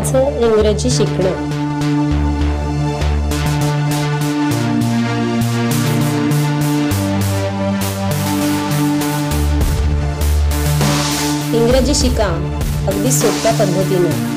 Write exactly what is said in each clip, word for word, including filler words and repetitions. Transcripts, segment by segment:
माझं इंग्रजी शिकणं. इंग्रजी शिका अगदी सोप्या पद्धतीने.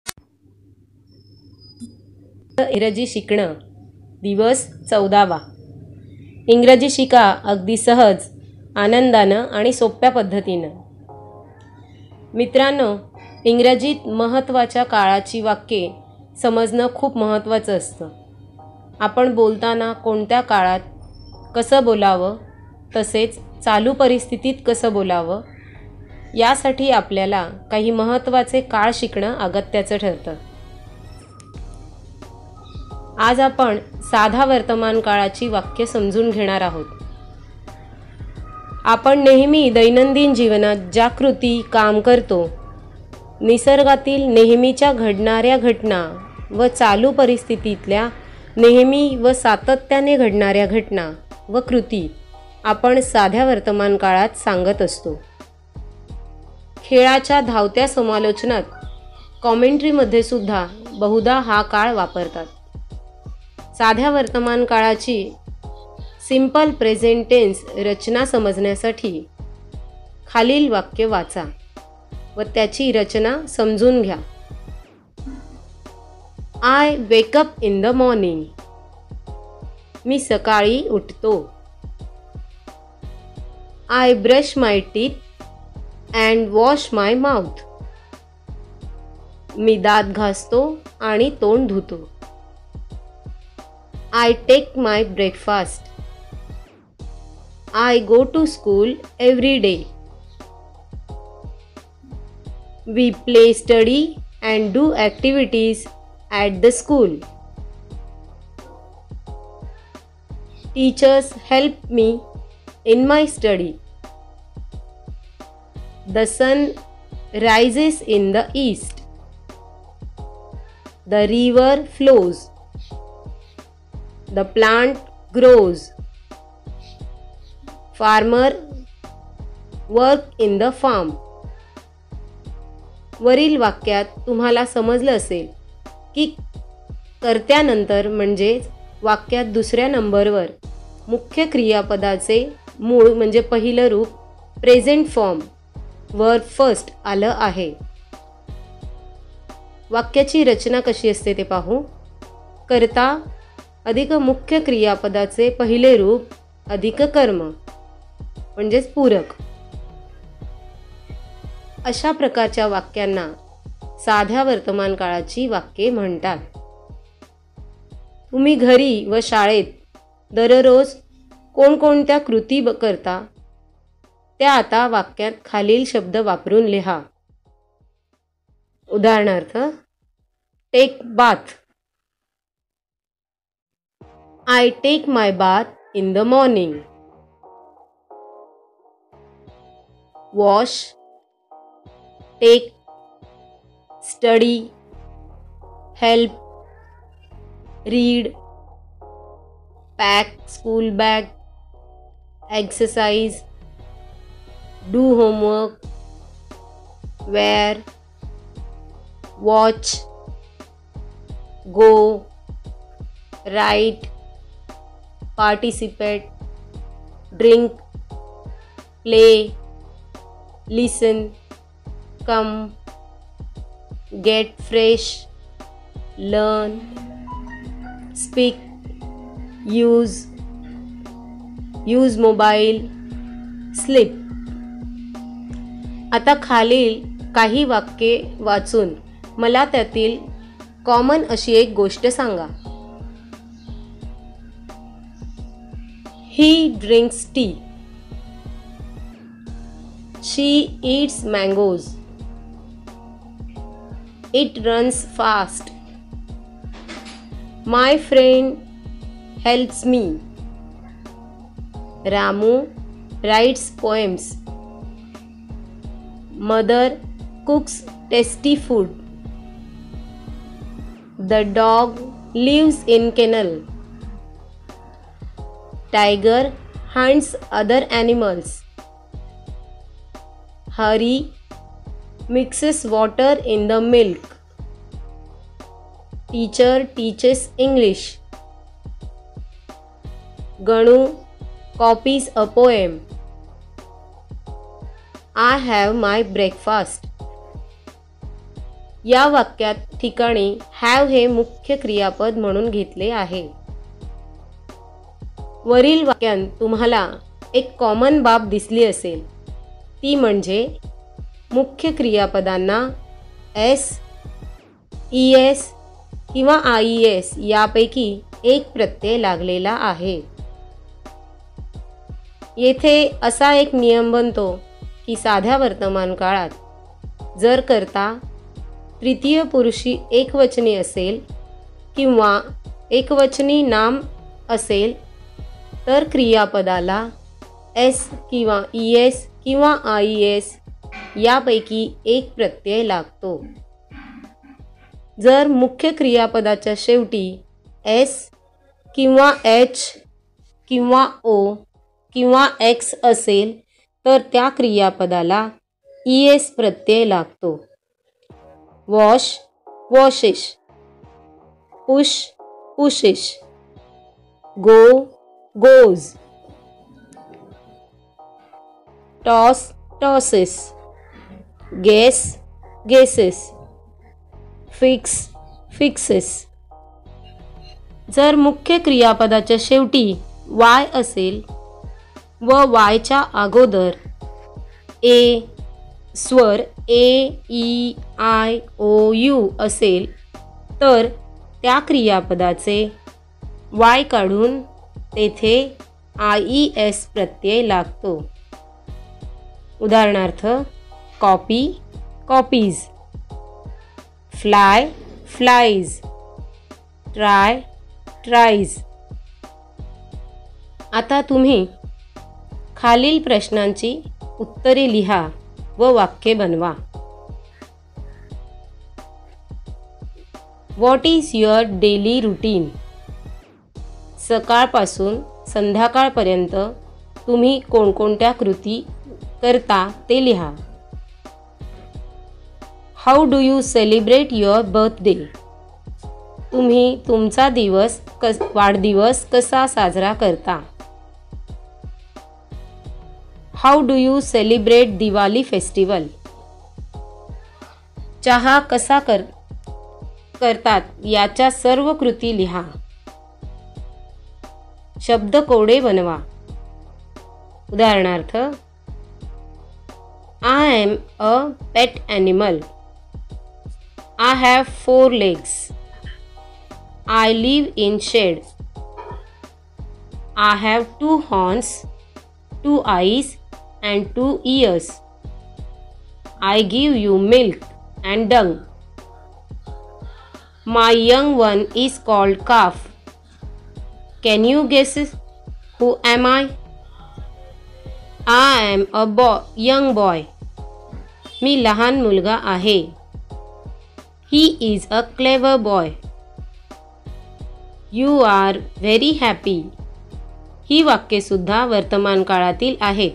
इंग्रजी शिकणं दिवस चौदावा. इंग्रजी शिका अगदी सहज, आनंदानं आणि सोप्या पद्धतीनं. मित्रांनो, इंग्रजीत महत्त्वाच्या काळाची वाक्ये समजणं खूप महत्त्वाचं असतं. आपण बोलताना कोणत्या काळात कसं बोलावं, तसेच चालू परिस्थितीत कसं बोलावं, यासाठी आपल्याला काही महत्त्वाचे काळ शिकणं अगत्याचं ठरतं. आज आपण साधा वर्तमान काळाची वाक्य समजून घेणार आहोत. आपण नेहमी दैनंदिन जीवनात ज्या कृती काम करतो, निसर्गातील नेहमीच्या घडणाऱ्या घटना व चालू परिस्थितीतल्या नेहमी व सातत्याने घडणाऱ्या घटना व कृती आपण साध्या वर्तमान काळात सांगत असतो. खेळाच्या धावत्या समालोचनात, कॉमेंट्रीमध्ये सुद्धा बहुधा हा काळ वापरतात. साध्या वर्तमान काळाची सिंपल प्रेझेंट टेन्स रचना समजण्यासाठी खालील वाक्य वाचा व त्याची रचना समजून घ्या. I wake up in the morning. मी सकाळी उठतो. I brush my teeth and wash my mouth. मी दात घासतो आणि तोंड धुतो. I take my breakfast. I go to school every day. We play, study and do activities at the school. Teachers help me in my study. The sun rises in the east. The river flows. The plant grows. Farmer work in the farm. वरील वाक्यात तुम्हाला समजलं असेल की कर्त्यानंतर म्हणजेच वाक्यात दुसऱ्या नंबरवर मुख्य क्रियापदाचे मूळ म्हणजे पहिलं रूप प्रेझेंट फॉर्म वर्ब फर्स्ट आलं आहे. वाक्याची रचना कशी असते ते पाहू. कर्ता अधिक मुख्य क्रियापदाचे पहिले रूप अधिक कर्म म्हणजेच पूरक. अशा प्रकारच्या वाक्यांना साध्या वर्तमान काळाची वाक्ये म्हणतात. तुम्ही घरी व शाळेत दररोज कोणकोणत्या कृती करता त्या आता वाक्यात खालील शब्द वापरून लिहा. उदाहरणार्थ, take bath. I take my bath in the morning. Wash, take, study, help, read, pack school bag, exercise, do homework, wear, watch, go, write, participate, drink, play, listen, come, get fresh, learn, speak, use, use mobile, sleep. आता खालील काही वाक्ये वाचून मला त्यातील common अशी एक गोष्ट सांगा. He drinks tea. She eats mangoes. It runs fast. My friend helps me. Ramu writes poems. Mother cooks tasty food. The dog lives in kennel. Tiger hunts other animals. Hari mixes water in the milk. Teacher teaches English. Ganu copies a poem. I have my breakfast. या वाक्यात ठिकाणी have हे मुख्य क्रियापद म्हणून घेतले आहे. वरील वाक्यात तुम्हाला एक कॉमन बाब दिसली असेल, ती म्हणजे मुख्य क्रियापदांना एस, ई एस किंवा आय एस यापैकी एक प्रत्यय लागलेला आहे. येथे असा एक नियम बनतो की साध्या वर्तमान काळात जर कर्ता तृतीय पुरुषी एकवचनी असेल किंवा एकवचनी नाम असेल तर क्रियापदाला एस किंवा ई एस किंवा आय एस यापैकी एक प्रत्यय लागतो. जर मुख्य क्रियापदाच्या शेवटी एस किंवा एच किंवा ओ किंवा एक्स असेल तर त्या क्रियापदाला ई एस प्रत्यय लागतो. Wash washes, push pushes, go goes, toss tosses, guess guesses, fix fixes. जर मुख्य क्रियापदाच्या शेवटी वाय असेल व वायच्या अगोदर ए स्वर A E I O U असेल तर त्या क्रियापदाचे वाय काढून तेथे आय ई एस प्रत्यय लागतो. उदाहरणार्थ copy copies, fly flies, try tries. आता तुम्ही खालील प्रश्नांची उत्तरे लिहा व वाक्ये बनवा. What is your daily routine? सकाळपासून संध्याकाळपर्यंत तुम्ही कोणकोणत्या कृती करता ते लिहा. How do you celebrate your birthday? तुम्ही तुमचा दिवस कस वाढदिवस कसा साजरा करता? How do you celebrate Diwali festival? चहा कसा कर करतात याच्या सर्व कृती लिहा. शब्दकोडे बनवा. उदाहरणार्थ I am a pet animal. I have four legs. I live in shed. I have two horns, two eyes and two ears. I give you milk and dung. My young one is called calf. Can you guess who am I? I am a boy, young boy. मी लहान मुलगा आहे. He is a clever boy. You are very happy. ही वाक्ये सुद्धा वर्तमान काळातील आहेत.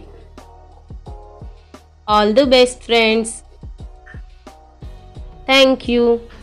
All the best friends. Thank you.